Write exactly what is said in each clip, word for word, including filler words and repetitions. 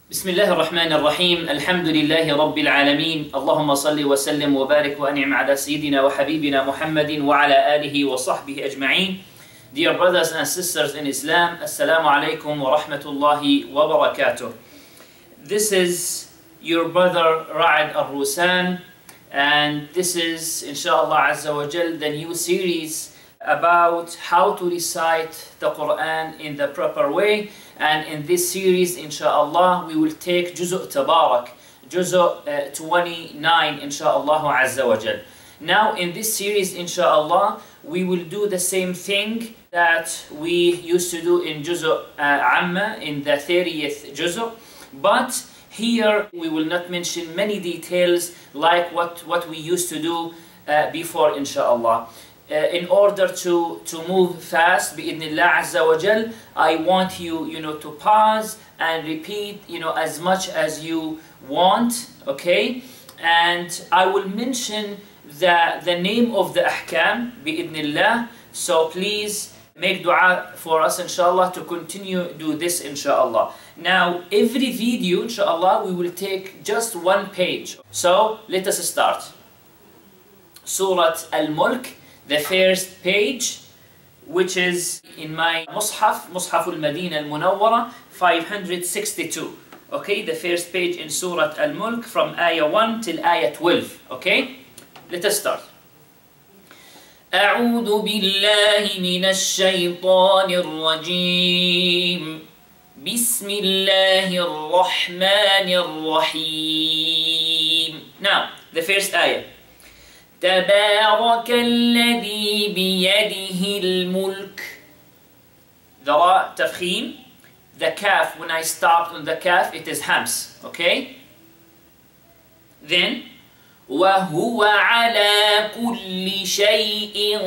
بسم الله الرحمن الرحيم. الحمد لله رب العالمين. اللهم صل وسلم وبارك وأنعم على سيدنا وحبيبنا محمد وعلى آله وصحبه أجمعين. Dear brothers and sisters in Islam, Assalamu alaikum wa rahmatullahi wa barakatuh. This is your brother Ra'ad Al-Rusan, and this is inshallah Azza wa Jal the new series about how to recite the Quran in the proper way. And in this series, inshallah, we will take Juzu' Tabarak, Juzu' uh, twenty-nine, inshallah Azza wa Jal. Now, in this series, inshallah, we will do the same thing that we used to do in Juzu' uh, Amma, in the thirtieth Juzu'. But here, we will not mention many details like what, what we used to do uh, before, inshallah. Uh, in order to, to move fast, bi'idhnillah azza wa jal, I want you, you know, to pause and repeat, you know, as much as you want, okay? And I will mention the, the name of the ahkam, bi'idhnillah, so please make dua for us, inshallah, to continue do this, inshallah. Now, every video, inshallah, we will take just one page. So, let us start. Surah Al-Mulk, the first page, which is in my Mus'haf, Mus'haf al-Madina al-Munawwara, five hundred sixty-two. Okay, the first page in Surah Al-Mulk from Ayah one till Ayah twelve. Okay, let us start. أعوذ بالله من الشيطان الرجيم بسم الله الرحمن الرحيم. Now, the first ayah. تبارك الذي بيده الملك. The ra, تفخيم. The kaf, when I stopped on the kaf, it is hams. Okay? Then, وهو على كل شيء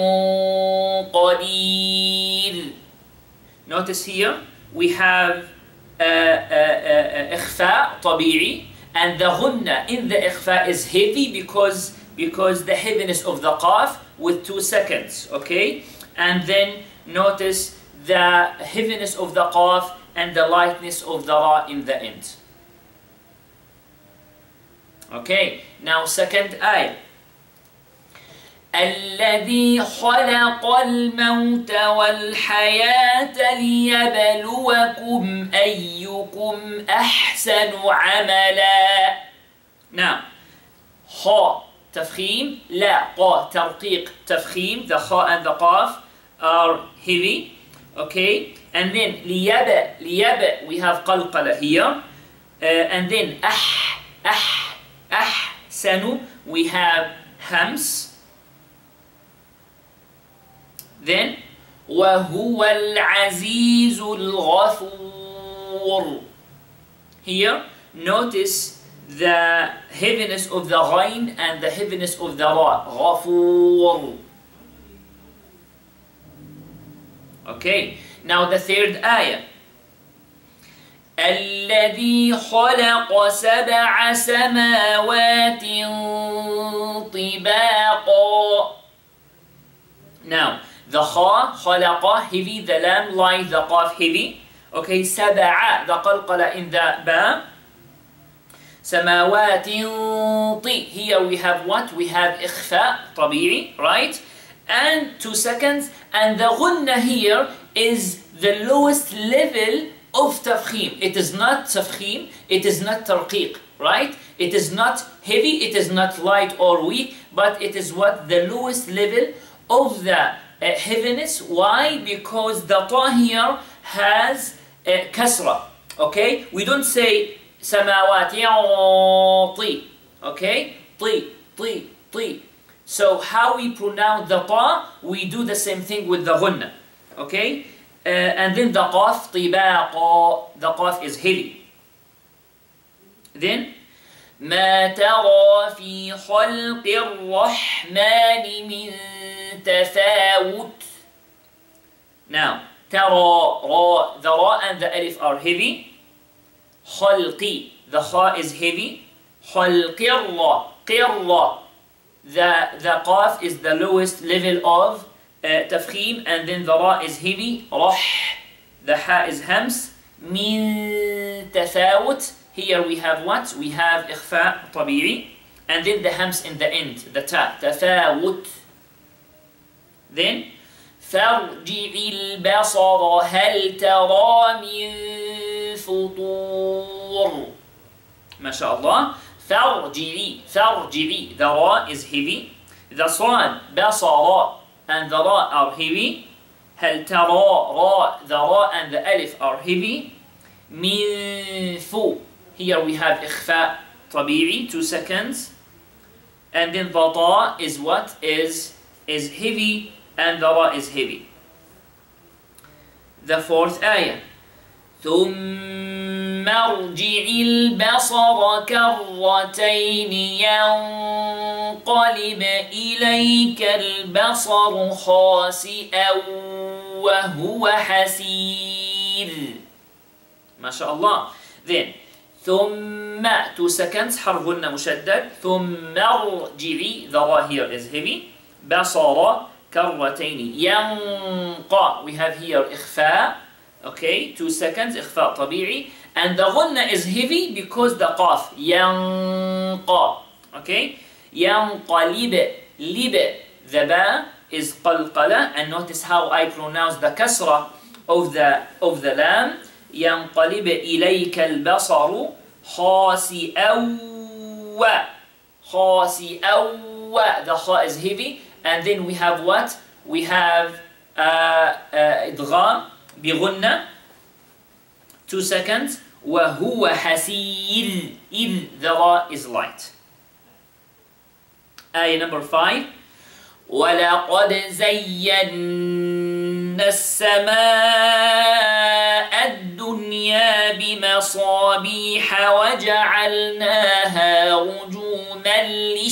قدير. Notice here, we have uh, uh, uh, إخفاء طبيعي, and the غنة in the إخفاء is heavy because because the heaviness of the qaf with two seconds, okay? And then notice the heaviness of the qaf and the lightness of the ra in the end. Okay, now second ayah. الذي خلق الموت والحياة ليبلوكم أيكم أحسن عملا. Now, خا تفخيم, لا قا ترقيق تفخيم, the kha and the qaf are heavy, okay? And then liyaba, liyaba, we have qalqala here, uh, and then ah, ah, ah, sanu, we have hams. Then وهو العزيز الغفور. Here, notice the heaviness of the ghain and the heaviness of the ra. Ghafoor. Okay, now the third ayah. الذي خلق سبع سماوات طباقا. Now, the kha, khalaqa, heavy, the lam, light, the qaf, heavy. Okay, سبع, the qalqala in the ba. سماوات طي. Here we have what? We have إخفاء طبيعي, right? And two seconds. And the غنة here is the lowest level of تفخيم. It is not تفخيم. It is not ترقيق, right? It is not heavy. It is not light or weak. But it is what? The lowest level of the uh, heaviness. Why? Because the ta here has uh, kasra. Okay? We don't say سماوات طي. Okay? طي, طي, طي. So how we pronounce the ta, we do the same thing with the غنة. Okay? Uh, and then the qaf, طباقا. The qaf is heavy. Then ما ترى في خلق الرحمن من تفاوت. Now, ترى, ra, the ra and the alif are heavy. خلقي, the kha is heavy. خلقر, قر, the, the qaf is the lowest level of uh, tafkhim, and then the ra is heavy. رح, the ha is hams. من تفاوت, here we have what? We have إخفاء طبيعي, and then the hams in the end, the ta, تفاوت. Then فارجع البصر هل ترى من فطور. ما شاء الله. فارجعي, فارجعي, the ra is heavy, the صاد, بصر, and the ra are heavy. هل ترى, ra, the ra and the alif are heavy. من فو, here we have إخفاء طبيعي, two seconds, and then the ta is what? Is, is heavy, and the ra is heavy. The fourth ayah. ثم ارجع البصر كرتين ينقلب إليك البصر خاسئا وهو حسير. ما شاء الله. Then ثم, two seconds, حرف غنة مشدد. ثم ارجعي, the ra here is heavy. بصر كرتين ينقى, we have here إخفاء. Okay, two seconds, إخفاء طبيعي, and the غنة is heavy because the قاف ينقى. Okay, ينقلب, لب, the ba is قلقلة, and notice how I pronounce the كسرة of the of the lam. ينقلب إليك البصر خاسئا خاسئا, the خاء is heavy, and then we have what? We have uh, uh, إدغام بغنة, two seconds, وهو حسير, il, the ra is light. Ayah number five. ولقد زينا السماء الدنيا بمصابيح وجعلناها رجوما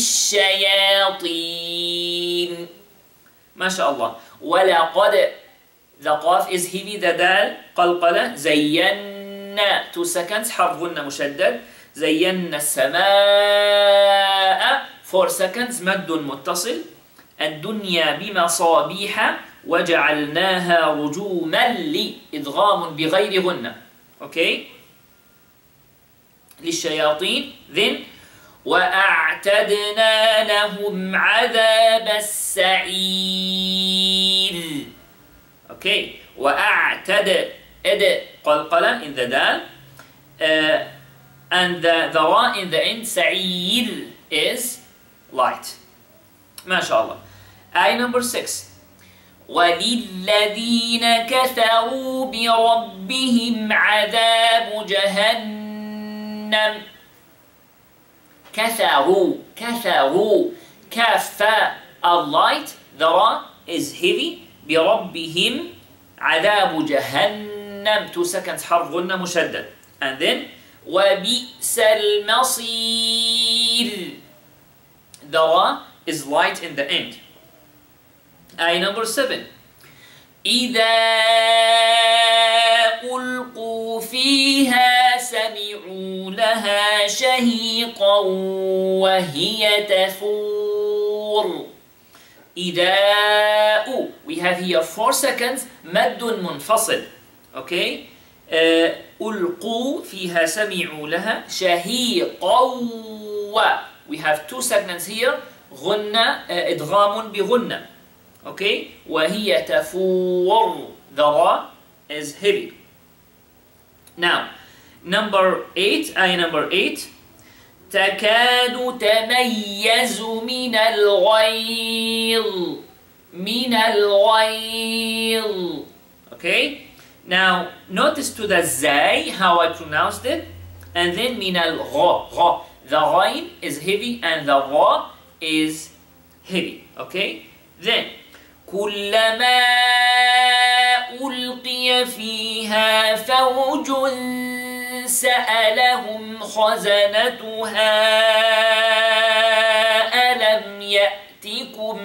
للشياطين. ما شاء الله. ولقد, the qaf is heavy, the dal قلقلة. زينا, two seconds, حرف غنة مشدد. زينا السماء, four seconds, مد متصل. الدنيا بمصابيح وجعلناها رجوما لي, إدغام بغير غنة. Okay, للشياطين. Then وأعتدنا لهم عذاب السعير. Okay, وأعتد, ed, قلقلة in the dal, uh, and the, the ra in the end, سعير, is light. ما شاء الله. Ayah number six. وَلِلَّذِينَ كَفَرُوا بِرَبِّهِمْ عَذَابُ جَهَنَّمَ. كَفَرُوا, كَفَرُوا, كَفَ, a light, the ra is heavy. بِرَبِّهِمْ عَذَابُ جَهَنَّمَ, two seconds, حرف غنة مشدد. And then وَبِئْسَ الْمَصِيرُ, the ra is light in the end. Ayah number seven. إِذَا أُلْقُوا فِيهَا سَمِعُوا لَهَا شَهِيقًا وَهِيَ تَفُورُ. إِذَا, we have here four seconds, مد منفصل. Okay, uh, أُلْقُوا فِيهَا سَمِعُوا لَهَا شَهِيقًا, we have two seconds here, غنة, uh, إدغام بغنة. Okay, وهي تفور, the ra is heavy. Now, number eight, ayah number eight. تكاد تميز من الغيظ, من الغيظ. Okay, now notice to the zay how I pronounced it, and then من الغ, غ. The ghain is heavy and the ra is heavy. Okay, then كلما ألقي فيها فوج سألهم خزنتها ألم يأتكم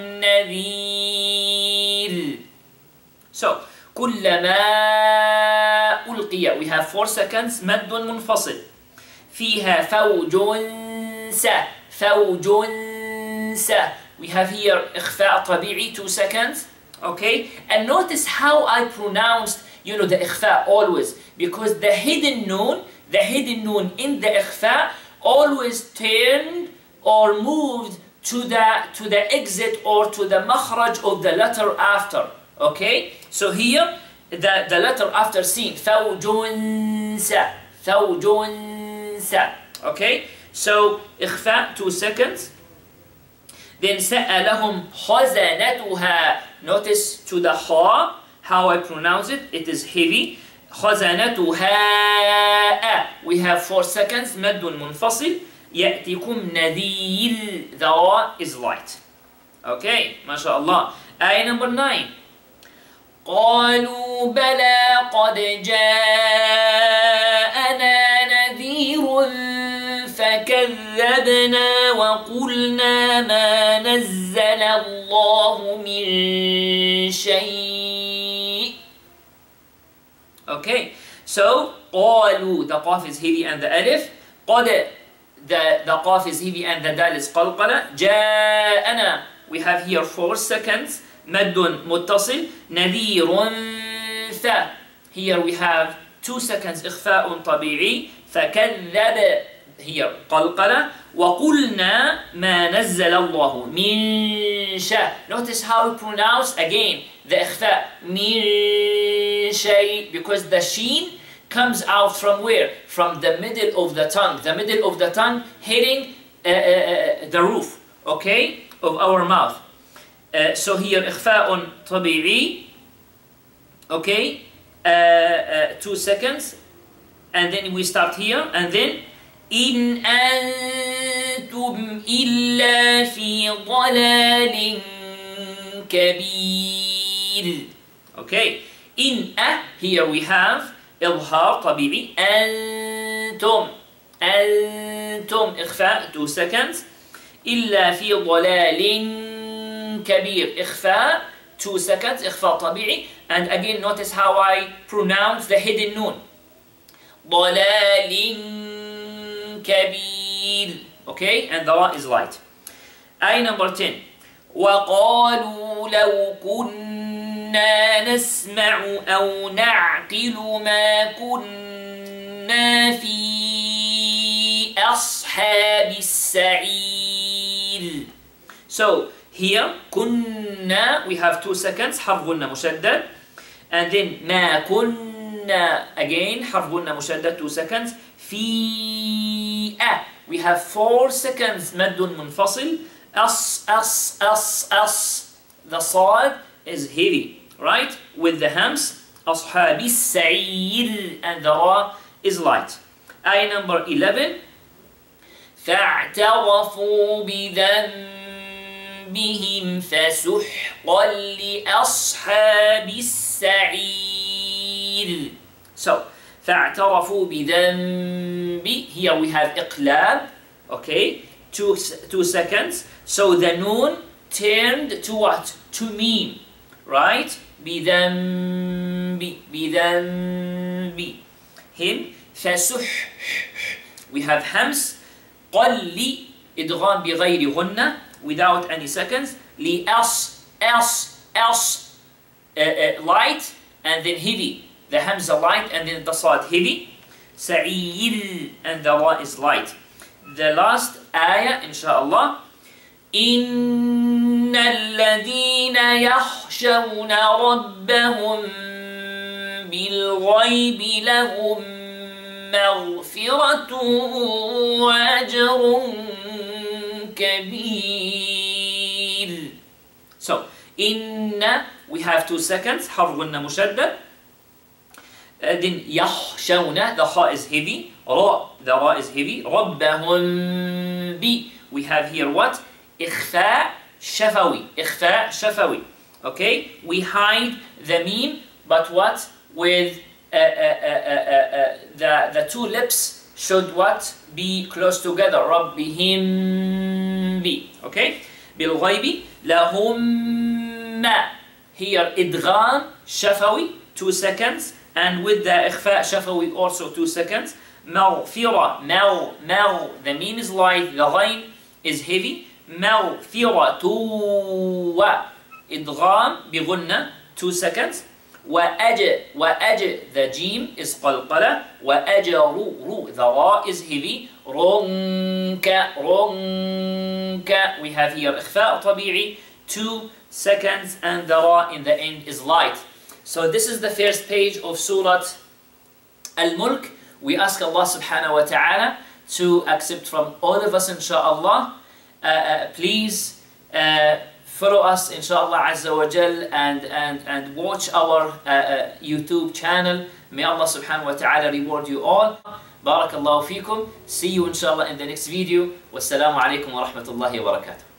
نذير. So كلما ألقي, we have four seconds, مد منفصل. فيها فوج س, فوج س, we have here إخفاء طبيعي, two seconds. Okay, and notice how I pronounced, you know, the إخفاء always, because the hidden noon the hidden noon in the ikhfa always turned or moved to the to the exit or to the makhraj of the letter after. Okay, so here the the letter after sin ثوج sa ثوج sa. Okay, so ikhfa two seconds. Then سألهم خزنتها. Notice to the ha how I pronounce it. It is heavy. خزنتها. We have four seconds. مد منفصل. يأتيكم نذير. The ra is light. Okay, ما شاء الله. آية number nine. قالوا بلى قد جاءنا نذير فكذبنا وقلنا ما نزل الله من شيء. Okay, so قالوا, the qaf is heavy and the alif. قد, the, the qaf is heavy and the dal is qalqala. جاءنا, we have here four seconds. مد متصل. نذير ث. Here we have two seconds إخفاء طبيعي. فكذب here قلقلة. وقلنا ما نزل الله من شيء. Notice how we pronounce again the إخفاء من شيء, because the sheen comes out from where? From the middle of the tongue. The middle of the tongue hitting uh, uh, the roof, okay, of our mouth. Uh, so here إخفاء طبيعي. Okay, uh, uh, two seconds, and then we start here, and then إن أنتم إلا في ضلال كبير. Okay, إن أ, here we have إظهار طبيعي. أنتم أنتم إخفاء two seconds. إلا في ضلال كبير إخفاء two seconds إخفاء طبيعي. And again notice how I pronounce the hidden noon. ضلال كبير. Okay, and the ra is light. Ayah number ten. وقالوا لو كنا نسمع أو نعقل ما كنا في أصحاب السعير. So here كنا, we have two seconds حرف غنة مشدد, and then ما كنا again حرف غنة مشدد two seconds. في أ we have four seconds مد منفصل. أص أص أص أص, the صاد is heavy, right, with the hams. أصحاب السعير, and the ra is light. Ayah number eleven. فاعترفوا بذنبهم فسحقا لأصحاب السعير. So فاعترفوا بذنب, here we have إقلاب, okay, two, two seconds. So the noon turned to what? To meme, right? بذنب بذنب. Him فسح, we have hams. قل إدغام بغير غنة, without any seconds. لأص أص أص uh, uh, light and then heavy. The hamza light and then the sad heavy. سعير, and the ra is light. The last ayah inshallah. إن الذين يخشون ربهم بالغيب لهم مغفرة وأجر كبير. So إن, we have two seconds حرف غنة مشدد. Uh, then يخشون, the ha is heavy. را, the ra is heavy. ربهم بي, we have here what? إخفاء شفوي. إخفاء شفوي. Okay, we hide the meme, but what? With uh, uh, uh, uh, uh, the the two lips should what? Be close together. ربهم بي. Okay, بالغيب لهم ما. Here إدغام شفوي two seconds, and with the إخفاء شفوي also two seconds. مغفرة, مغ مغ, the meme is light, the غين is heavy. مغفرة و إدغام بغنة two seconds. وأج وأج the jim is قلقلة وأجر ru the ra is heavy رنك رنك we have here إخفاء طبيعي two seconds and the ra in the end is light. So this is the first page of Surah Al-Mulk. We ask Allah subhanahu wa ta'ala to accept from all of us inshaAllah. Uh, uh, please uh, follow us inshaAllah Azza wa Jal and, and, and watch our uh, uh, YouTube channel. May Allah subhanahu wa ta'ala reward you all. Barakallahu feekum. See you inshaAllah in the next video. Wassalamu alaikum wa rahmatullahi wa barakatuh.